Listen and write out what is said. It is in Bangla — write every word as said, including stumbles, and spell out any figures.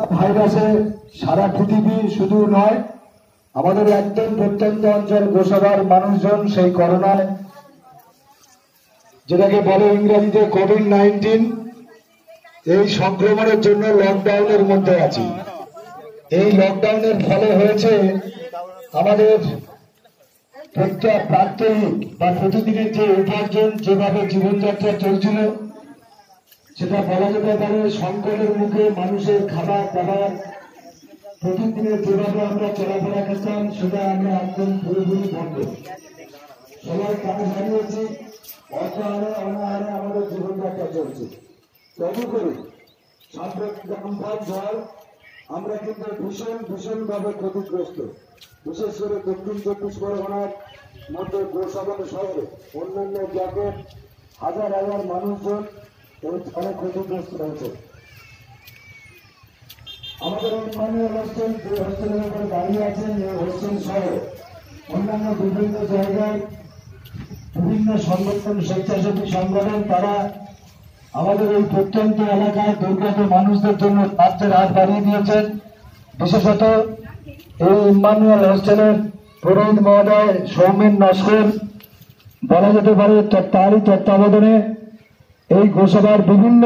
ভাইরাসে সারা পৃথিবী শুধু নয়, আমাদের একদম প্রত্যন্ত অঞ্চল গোসাবার মানুষজন সেই করোনায়, যেটাকে বলে ইংরেজিতে কোভিড নাইন্টিন, এই সংক্রমণের জন্য লকডাউনের মধ্যে আছি। এই লকডাউনের ফলে হয়েছে আমাদের প্রত্যেক প্রাত্যহিক বা প্রতিদিনের যে উপার্জন, যেভাবে জীবনযাত্রা চলছিল, সেটা বলা যেতে পারে সংকটের মুখে মানুষের খাবার দাবার, প্রতিদিনের যেভাবে আমরা চলাফেরা করতাম সেটা আমরা একদম পুরোপুরি বন্ধ। সবাই কাজ হারিয়েছি, অর্থ হারে অনাহারে আমাদের জীবনযাত্রা চলছে। তবু করে সাম্প্রতিক আমফান ঝড় আমরা কিন্তু ভীষণ ভীষণ ভাবে ক্ষতিগ্রস্ত। বিশেষ করে দক্ষিণ চব্বিশ পরগনার মধ্যে গোসাগর শহরে অন্যান্য ব্লকের হাজার হাজার মানুষজন অনেক ক্ষতিগ্রস্ত হয়েছে। আমাদের মাননীয় হোস্টেল, যে হোস্টেলের উপরে দাঁড়িয়ে আছেন, এই হোস্টেল সহ অন্যান্য বিভিন্ন জায়গায় বিভিন্ন সংগঠন, স্বেচ্ছাসেবী সংগঠন, তারা আমাদের এই প্রত্যন্ত এলাকায় দুর্গত মানুষদের জন্য সাহায্যের হাত বাড়িয়ে দিয়েছেন। বিশেষত এই ইম্মানুয়েল হোস্টেলের পুরোহিত মহোদয় সৌমেন নস্কর, বলা যেতে পারে তারই তত্ত্বাবধানে এই গোসাবার বিভিন্ন